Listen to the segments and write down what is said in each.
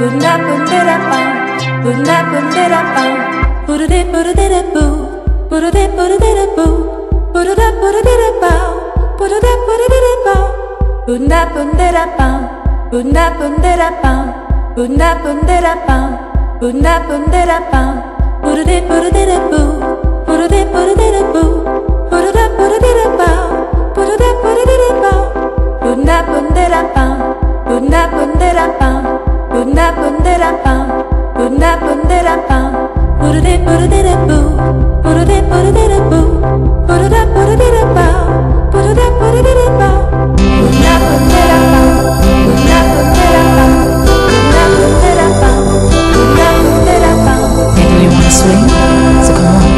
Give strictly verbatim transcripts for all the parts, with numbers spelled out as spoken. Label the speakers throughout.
Speaker 1: Bunda bunda pam, bunda bunda pam, burude burude boo, burude burude boo, buruda burude pam, buruda burude pam, bunda bunda pam, bunda bunda pam, bunda bunda pam, bunda bunda pam, burude burude boo, burude burude boo, buruda burude pam, buruda burude pam, bunda bunda pam, bunda bunda pam. Bunda bunda pam, bunda bunda pam, burude burude boo, burude burude boo, buruda burude pam, buruda burude pam, bunda bunda pam, bunda bunda pam, bunda bunda pam, bunda bunda pam.
Speaker 2: And do you wanna swing? So come on.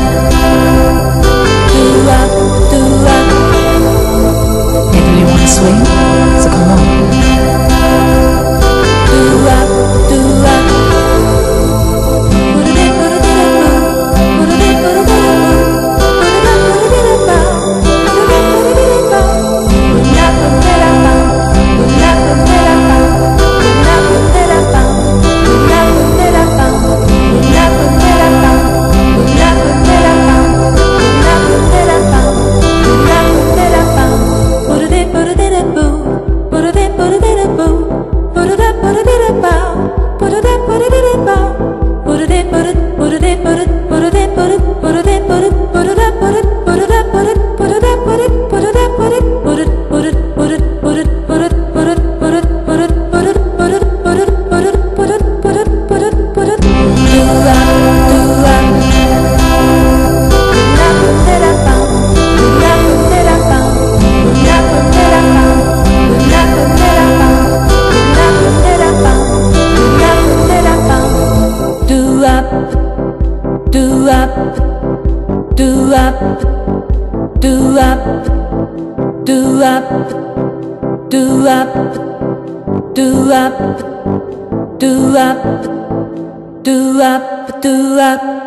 Speaker 1: Do up, do up.
Speaker 2: And do you wanna swing? So come on.
Speaker 1: Do up, do up, do up.